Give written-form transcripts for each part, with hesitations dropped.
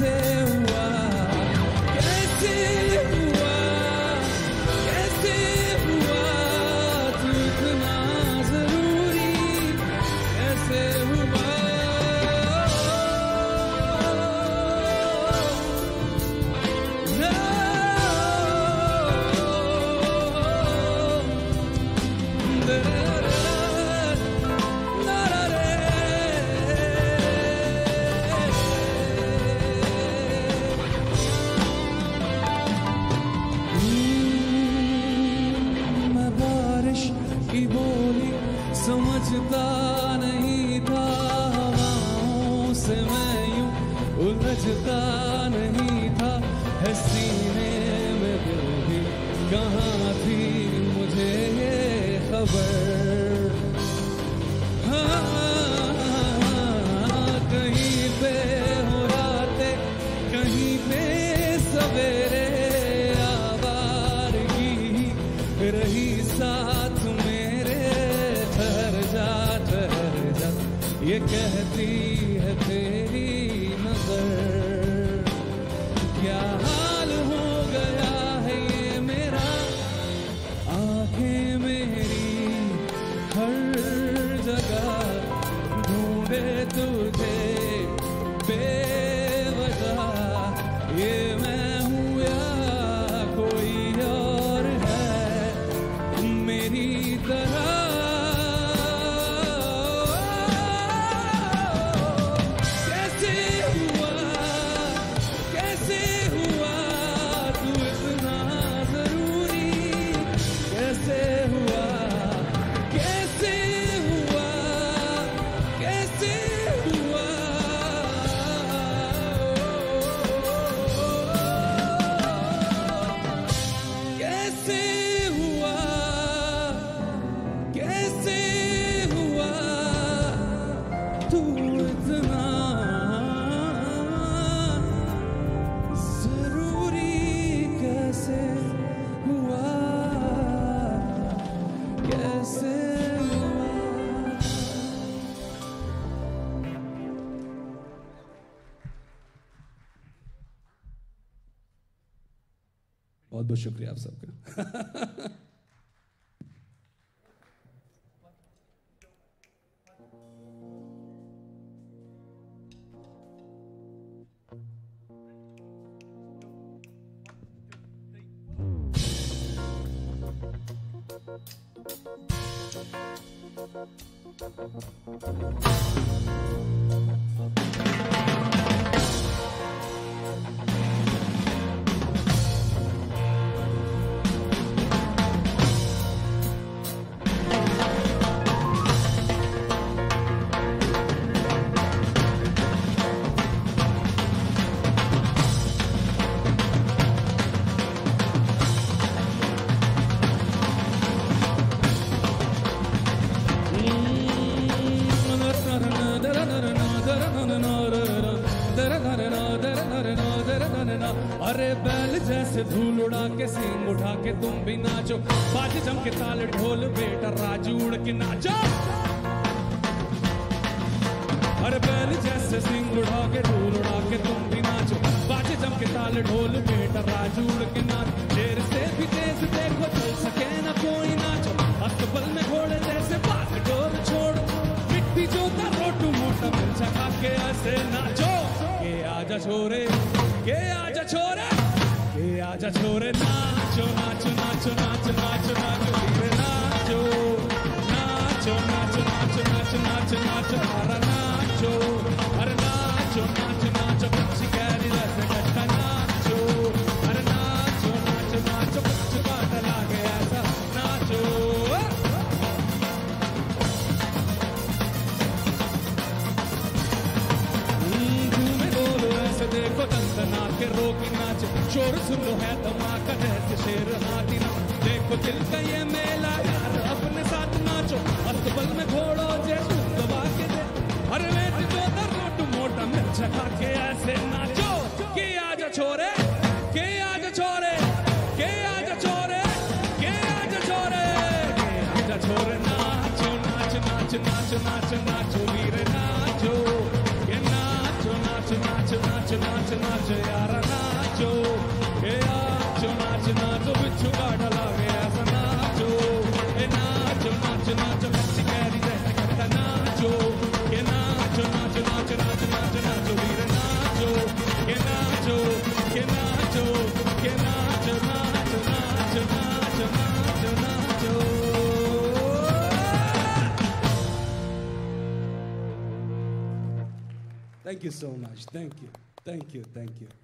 कैसे हुआ, कैसे हुआ, कैसे हुआ तू इतना जरूरी, कैसे हुआ। की बोली समझता नहीं था, हवाओं से मैं यूं उलझता नहीं था, है सीने में दिल भी कहाँ थी मुझे ये खबर। हाँ, कहीं पे हो रातें, कहीं पे सवेरे, आवारगी रही साथ ये कहती है तेरी नजर। क्या हाल हो गया है ये मेरा, आंखें मेरी हर जगह ढूंढे तुझे बेवजह, ये मैं हूँ या कोई और है मेरी तरह। बहुत बहुत शुक्रिया आप सबका। अरे बैल जैसे धूल उड़ा के सींग उठा के तुम भी नाचो, बाजे जम के ताल ढोल बेटा राजू उड़ के नाचो। अरे बैल जैसे सींग उठा के धूल उड़ा के तुम भी नाचो, बाजे जम के ताल ढोल बेटा राजू उड़ के नाच। देर से भी तेज देखो चल सके न कोई नाचो, अस्तबल में घोड़े जैसे बाग डोर छोड़, मिट्टी जोता रोटू मोटा मिर्चा खा के ऐसे नाचो। के आजा छोरे, के आजा छोरे, के आजा छोरे, नाचो नाचो नाचो नाचो नाचो नाचो धीरे नाचो, नाचो नाचो नाचो नाचो नाचो नाचो अरे नाचो, अरे नाचो नाचो नाचो पक्षी कैरी जैसे कट्टा नाचो, अरे नाचो नाचो नाचो कुछ बात लागे ऐसा नाचो। देखो दंदना के रोकी नाच, शोर सुनो है धमाका जैसे शेर हाथी ना, देखो दिल का ये मेला यार अपने साथ नाचो, अस्तबल में घोड़ो जैसे दबा के दे, अरे वेट जो रोटू मोटा मिर्चा खा के ऐसे नाचो। के आजा छोरे, के आजा छोरे, के आजा छोरे, के आजा छोरे, के आजा छोरे, नाचो नाचो नाचो नाचो नाचो नाचो वीर नाचो, ये नाचो नाचो नाचो नाचो नाचो नाचो नाचो यारा नाचो, ए नाचो नाच नाचो बिच्छू का ढला के ऐसा नाचो, ए नाचो नाच नाचो कच्ची कैरी जैसे करता नाचो, ए नाचो नाच नाच नाच नाच नाचो वीर नाचो, ए नाचो के नाचो के नाचो नाचो नाचो नाचो नाचो नाचो। Thank you so much. Thank you. Thank you. Thank you.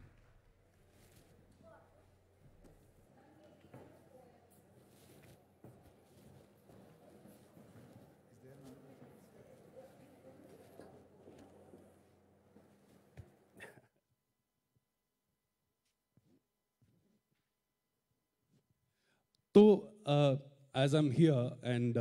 So, as I'm here and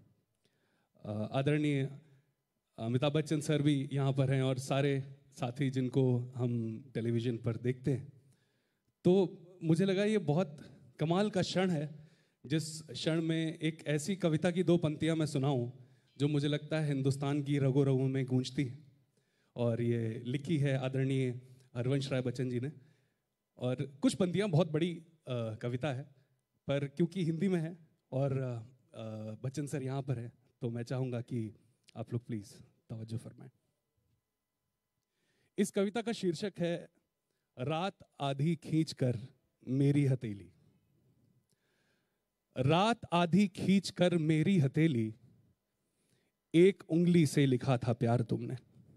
आदरणीय अमिताभ बच्चन सर भी यहाँ पर हैं और सारे साथी जिनको हम टेलीविज़न पर देखते हैं, तो मुझे लगा ये बहुत कमाल का क्षण है जिस क्षण में एक ऐसी कविता की 2 पंक्तियाँ मैं सुनाऊँ जो मुझे लगता है हिंदुस्तान की रगों रगों में गूंजती है। और ये लिखी है आदरणीय हरवंश राय बच्चन जी ने। और कुछ पंक्तियाँ बहुत बड़ी कविता है, पर क्योंकि हिंदी में है और बच्चन सर यहाँ पर है तो मैं चाहूँगा कि आप लोग प्लीज़ तवज्जो फरमाएं। इस कविता का शीर्षक है रात आधी खींच कर मेरी हथेली। रात आधी खींच कर मेरी हथेली, एक उंगली से लिखा था प्यार तुमने।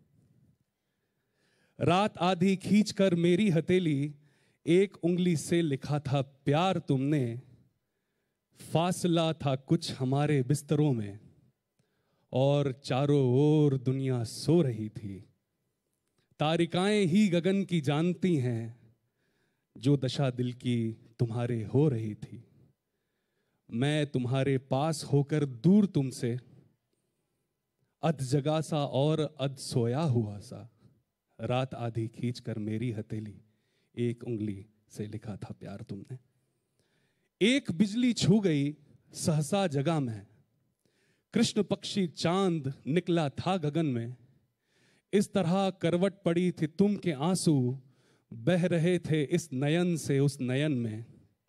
रात आधी खींच कर मेरी हथेली, एक उंगली से लिखा था प्यार तुमने। फासला था कुछ हमारे बिस्तरों में और चारों ओर दुनिया सो रही थी। तारिकाएं ही गगन की जानती हैं जो दशा दिल की तुम्हारे हो रही थी। मैं तुम्हारे पास होकर दूर तुमसे, अध जगा सा और अध सोया हुआ सा। रात आधी खींच कर मेरी हथेली, एक उंगली से लिखा था प्यार तुमने। एक बिजली छू गई सहसा जगह में, कृष्ण पक्षी चांद निकला था गगन में। इस तरह करवट पड़ी थी तुम के आंसू, बह रहे थे इस नयन से उस नयन में।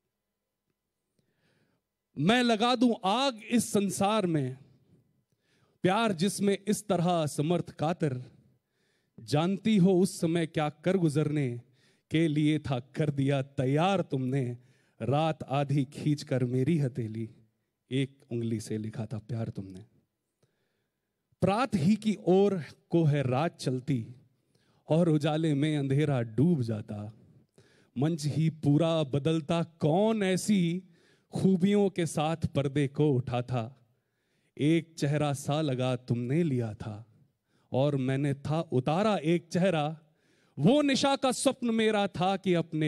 मैं लगा दूं आग इस संसार में, प्यार जिसमें इस तरह समर्थ कातर। जानती हो उस समय क्या कर गुजरने के लिए था कर दिया तैयार तुमने। रात आधी खींच कर मेरी हथेली, एक उंगली से लिखा था प्यार तुमने। प्रात ही की ओर को है रात चलती और उजाले में अंधेरा डूब जाता। मंच ही पूरा बदलता, कौन ऐसी खूबियों के साथ पर्दे को उठाता। एक चेहरा सा लगा तुमने लिया था और मैंने था उतारा एक चेहरा। वो निशा का स्वप्न मेरा था कि अपने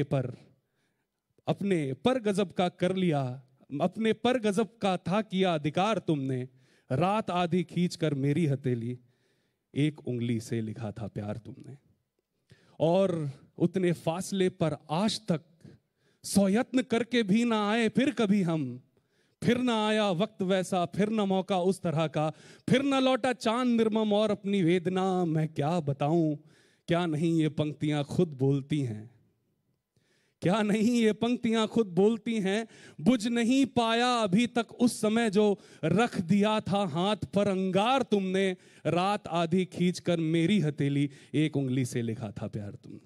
पर गजब का कर लिया, अपने पर गजब का था किया अधिकार तुमने। रात आधी खींच कर मेरी हथेली, एक उंगली से लिखा था प्यार तुमने। और उतने फासले पर आज तक 100 यत्न करके भी ना आए फिर कभी हम। फिर ना आया वक्त वैसा, फिर ना मौका उस तरह का, फिर ना लौटा चांद निर्मम और अपनी वेदना मैं क्या बताऊं। क्या नहीं ये पंक्तियां खुद बोलती हैं, क्या नहीं ये पंक्तियां खुद बोलती हैं। बुझ नहीं पाया अभी तक उस समय जो रख दिया था हाथ पर अंगार तुमने। रात आधी खींच कर मेरी हथेली, एक उंगली से लिखा था प्यार तुमने।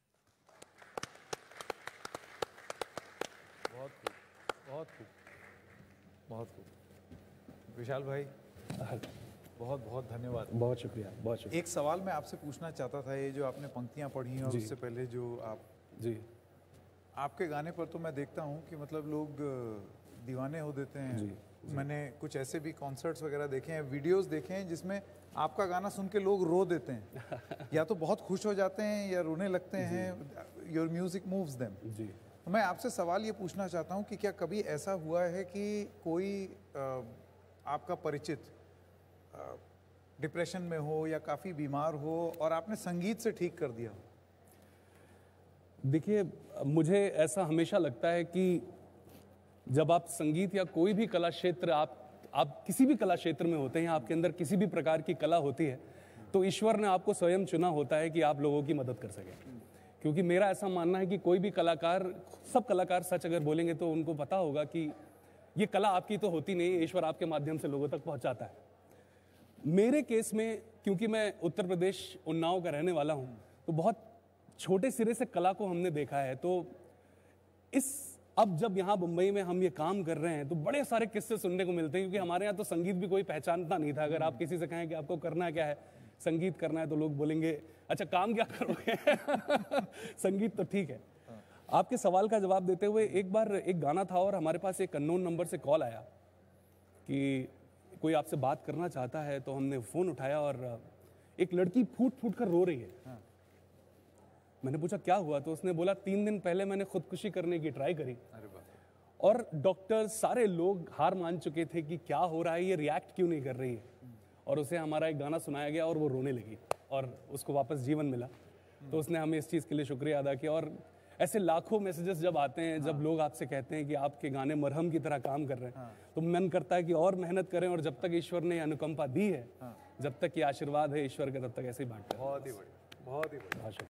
बहुत खूब, बहुत खूब, बहुत खूब। विशाल भाई बहुत बहुत धन्यवाद। बहुत शुक्रिया, बहुत शुक्रिया। एक सवाल मैं आपसे पूछना चाहता था, ये जो आपने पंक्तियां पढ़ी और उससे पहले जो जी आपके गाने पर तो मैं देखता हूँ कि मतलब लोग दीवाने हो देते हैं। जी। मैंने कुछ ऐसे भी कॉन्सर्ट्स वगैरह देखे हैं, वीडियोस देखे हैं जिसमें आपका गाना सुन के लोग रो देते हैं या तो बहुत खुश हो जाते हैं या रोने लगते हैं। Your music moves them. जी। तो मैं आपसे सवाल ये पूछना चाहता हूँ कि क्या कभी ऐसा हुआ है कि कोई आपका परिचित डिप्रेशन में हो या काफ़ी बीमार हो और आपने संगीत से ठीक कर दिया? देखिए, मुझे ऐसा हमेशा लगता है कि जब आप संगीत या कोई भी कला क्षेत्र, आप किसी भी कला क्षेत्र में होते हैं, आपके अंदर किसी भी प्रकार की कला होती है, तो ईश्वर ने आपको स्वयं चुना होता है कि आप लोगों की मदद कर सकें। क्योंकि मेरा ऐसा मानना है कि कोई भी कलाकार, सब कलाकार सच अगर बोलेंगे तो उनको पता होगा कि ये कला आपकी तो होती नहीं, ईश्वर आपके माध्यम से लोगों तक पहुंचाता है। मेरे केस में, क्योंकि मैं उत्तर प्रदेश उन्नाव का रहने वाला हूं, तो बहुत छोटे सिरे से कला को हमने देखा है। तो अब जब यहाँ मुंबई में हम ये काम कर रहे हैं तो बड़े सारे किस्से सुनने को मिलते हैं, क्योंकि हमारे यहाँ तो संगीत भी कोई पहचानता नहीं था। अगर आप किसी से कहें कि आपको करना क्या है, संगीत करना है, तो लोग बोलेंगे अच्छा काम क्या करोगे संगीत तो ठीक है। आपके सवाल का जवाब देते हुए, एक बार एक गाना था और हमारे पास एक अननोन नंबर से कॉल आया कि कोई आपसे बात करना चाहता है। तो हमने फ़ोन उठाया और एक लड़की फूट फूट कर रो रही है। मैंने पूछा क्या हुआ, तो उसने बोला 3 दिन पहले मैंने खुदकुशी करने की ट्राई करी और डॉक्टर सारे लोग हार मान चुके थे कि क्या हो रहा है, ये रिएक्ट क्यों नहीं कर रही है। और उसे हमारा एक गाना सुनाया गया और वो रोने लगी और उसको वापस जीवन मिला। तो उसने हमें इस चीज़ के लिए शुक्रिया अदा किया। और ऐसे लाखों मैसेजेस जब आते हैं, जब लोग आपसे कहते हैं कि आपके गाने मरहम की तरह काम कर रहे हैं, तो मन करता है कि और मेहनत करें, और जब तक ईश्वर ने अनुकंपा दी है, जब तक ये आशीर्वाद है ईश्वर का, तब तक ऐसे ही बांटते हैं। बहुत ही बढ़िया, बहुत ही बढ़िया।